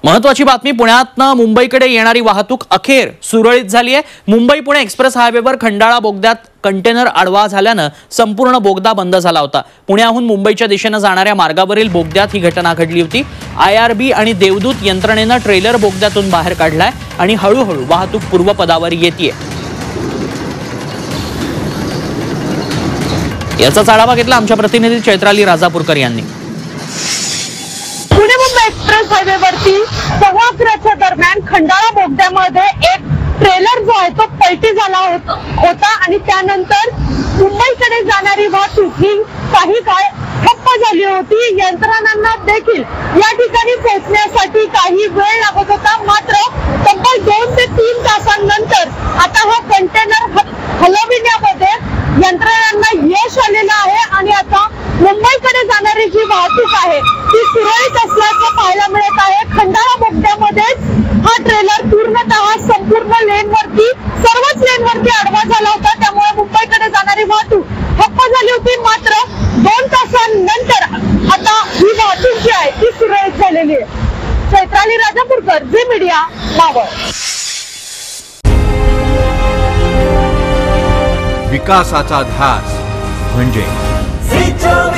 महत्वाची बातमी, पुण्यातनं मुंबईकडे येणारी वाहतूक अखेर सुरळीत झाली आहे। मुंबई पुणे एक्सप्रेस हायवेवर खंडाळा बोगद्यात कंटेनर आडवा झाल्यानं संपूर्ण बोगदा बंद झाला होता। पुण्याहून मुंबईच्या दिशेने जाणाऱ्या मार्गावरील बोगद्यात ही घटना घडली होती। IRB आणि देवदूत यंत्रणेनं ट्रेलर बोगद्यातून बाहेर काढलाय आणि हळूहळू वाहतूक पूर्वपदावर येतेय। याचा आढावा घेतला आमच्या प्रतिनिधी चैत्राली राजापूरकर यांनी। पुणे मुंबई एक्सप्रेस हायवेवरती 11:15 दरम्यान खंडाळा बोगद्यामध्ये एक ट्रेलर जो आहे तो पलटी झाला होता आणि त्यानंतर मुंबईकडे जाणारी वाहतूक ही काही काळ ठप्प झाली होती। यंत्रणांना देखील या ठिकाणी पोहोचण्यासाठी काही वेळ लागत होता, मात्र तब्बल 2 ते 3 तासांनंतर आता हा कंटेनर हलविण्यामध्ये यंत्रणांना यश आलेलं आहे आणि आता मुंबईकडे जाणारी जी वाहतूक आहे ती सुरळीत असल्याचं पाहायला मिळत आहे। खंडाळा बोगद्यामध्ये हा ट्रेलर पूर्णतः संपूर्ण लेनवरती सर्वच लेनवरती आडवा झाला होता, त्यामुळे मुंबईकडे जाणारी वाहतूक ठप्प झाली होती। मात्र 2 तासांनंतर आता ही वाहतूक जी आहे ती सुरळीत झालेली आहे। चैत्राली राजापूरकर, झी मीडिया, मावळ। विकासाचा ध्यास म्हणजे